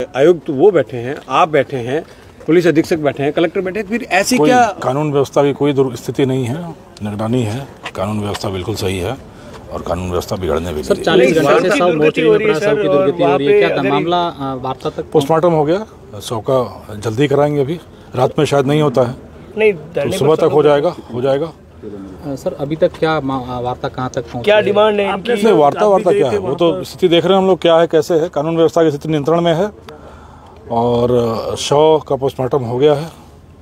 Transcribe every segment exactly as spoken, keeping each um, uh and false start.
आयुक्त वो बैठे हैं, आप बैठे हैं, पुलिस अधीक्षक बैठे हैं, कलेक्टर बैठे हैं, फिर ऐसी क्या? कानून व्यवस्था की कोई स्थिति नहीं है, निगरानी है, कानून व्यवस्था बिल्कुल सही है और कानून व्यवस्था बिगड़ने भी सर चालीस घंटे से सब मोर्चे में पड़ा, सब की दुर्गति हो रही है, क्या मामला वार्ता तक? पोस्टमार्टम हो गया, सौ का जल्दी कराएंगे, अभी रात में शायद नहीं होता है, नहीं तो सुबह तक हो जाएगा हो जाएगा सर अभी तक क्या वार्ता कहाँ तक पहुंची? क्या डिमांड है इनकी? नहीं, वार्ता वार्ता क्या है, वो तो स्थिति देख रहे हैं हम लोग, क्या है कैसे है। कानून व्यवस्था की स्थिति नियंत्रण में है और शव का पोस्टमार्टम हो गया है,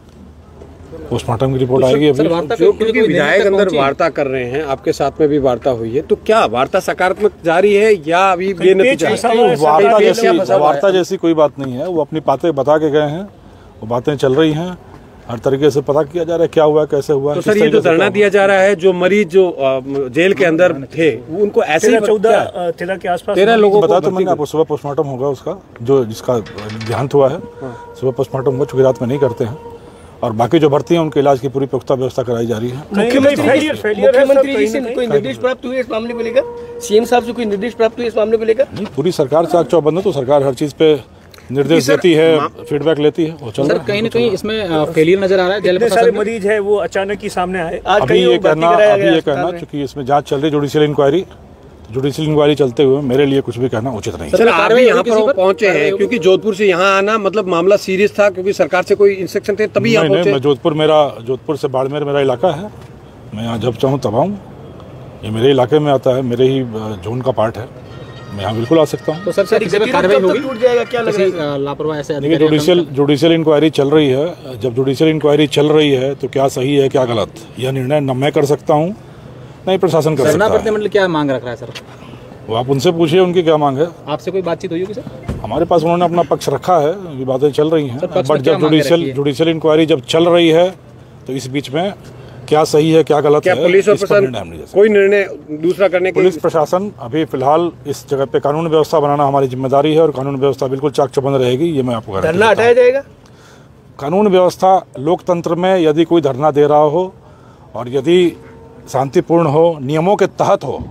पोस्टमार्टम की रिपोर्ट आएगी अभी। जो क्योंकि विधायक अंदर वार्ता कर रहे हैं, आपके साथ में भी वार्ता हुई है, तो क्या वार्ता सकारात्मक जारी है या अभी बेनतीजा? वार्ता जैसी वार्ता जैसी कोई बात नहीं है, वो अपनी बातें बता के गए हैं, वो बातें चल रही हैं, हर तरीके से पता किया जा रहा है क्या हुआ कैसे हुआ। तो सर ये जो धरना दिया जा रहा है, जो मरीज जो जेल के अंदर थे उनको ऐसे चौदह तेरह के आसपास तेरह लोगों को बता, तो मैंने आपको सुबह पोस्टमार्टम होगा उसका, जो जिसका देहांत हुआ है सुबह पोस्टमार्टम हुआ, चूंकि रात में नहीं करते हैं, और बाकी जो भर्ती हैं उनके इलाज की पूरी पुख्ता व्यवस्था कराई जा रही है। मुख्यमंत्री जी से कोई निर्देश प्राप्त हुए इस मामले को लेकर? सीएम साहब से कोई निर्देश प्राप्त हुए इस मामले को लेकर? नहीं, पूरी सरकार चाक चौबंद है, तो सरकार हर चीज पे निर्देश देती है, फीडबैक लेती है, वो चल रहा है। कहीं ना कहीं इसमें फेलियर नजर आ रहा है, इतने सारे मरीज है वो अचानक ही सामने आए। अभी ये कहना अभी ये कहना क्योंकि इसमें जांच चल रही, जुडिशियल इंक्वायरी जुडिशियल इंक्वायरी चलते हुए मेरे लिए कुछ भी कहना उचित नहीं। सर आप भी यहाँ पर पहुंचे हैं क्योंकि जोधपुर से यहाँ आना मतलब मामला सीरियस था, क्योंकि सरकार से कोई इंस्ट्रक्शन थे तभी यहाँ पहुंचे? मैं जोधपुर मेरा जोधपुर से बाड़मेर मेरा इलाका है, मैं यहाँ जब चाहूँ तब आऊँ, ये मेरे इलाके में आता है, मेरे ही जोन का पार्ट है, मैं यहाँ बिल्कुल आ सकता हूँ। तो सर सर कार्रवाई होगी? टूट जाएगा क्या लग रहा है? लापरवाही ऐसे देखिए, जुडिशियल जुडिशियल इंक्वायरी चल रही है, जब जुडिशियल इंक्वायरी चल रही है तो क्या सही है क्या गलत, यह निर्णय न मैं कर सकता हूँ नहीं प्रशासन कर सकता है। प्रतिनिधिमंडल क्या मांग रख रहा है सर? वो आप उनसे पूछिए उनकी क्या मांग है। आपसे कोई बातचीत हुई होगी सर? हमारे पास उन्होंने अपना पक्ष रखा है, ये बातें चल रही हैं, बट जब जुडिशियल जुडिशियल इंक्वायरी जब चल रही है तो इस बीच में क्या सही है क्या गलत क्या है, पुलिस और प्रशासन कोई निर्णय दूसरा करने के? पुलिस प्रशासन अभी फिलहाल इस जगह पे कानून व्यवस्था बनाना हमारी जिम्मेदारी है और कानून व्यवस्था बिल्कुल चाक चौबंद रहेगी, ये मैं आपको धरना हटाया जाएगा। कानून व्यवस्था लोकतंत्र में यदि कोई धरना दे रहा हो और यदि शांतिपूर्ण हो, नियमों के तहत हो,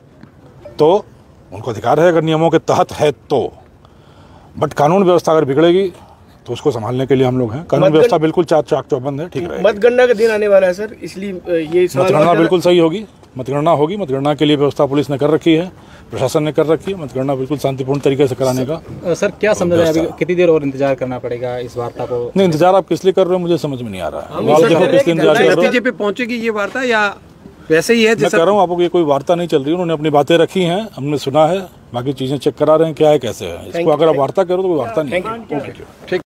तो उनको अधिकार है अगर नियमों के तहत है तो, बट कानून व्यवस्था अगर बिगड़ेगी तो उसको संभालने के लिए हम लोग हैं। कानून व्यवस्था बिल्कुल चाक चाक चौबंद है, ठीक रहेगी। मतगणना का दिन आने वाला है सर, इसलिए ये मतगणना बिल्कुल सही होगी, मतगणना होगी, मतगणना के लिए व्यवस्था पुलिस ने कर रखी है, प्रशासन ने कर रखी है, मतगणना बिल्कुल शांतिपूर्ण तरीके से कराने का। सर क्या समझ रहे हैं अभी कितनी देर और इंतजार करना पड़ेगा इस वार्ता को? नहीं, इंतजार आप किस लिए कर रहे हो मुझे समझ में नहीं आ रहा है। देखो किस लिए इंतजार कर रहे हो, नतीजे पे पहुंचेगी ये वार्ता या वैसे ही है? मैं कह रहा हूँ आपको, ये कोई वार्ता नहीं चल रही, उन्होंने अपनी बातें रखी हैं, हमने सुना है, बाकी चीजें चेक करा रहे हैं क्या है कैसे है, इसको अगर आप वार्ता करो तो कोई वार्ता नहीं है। ठीक।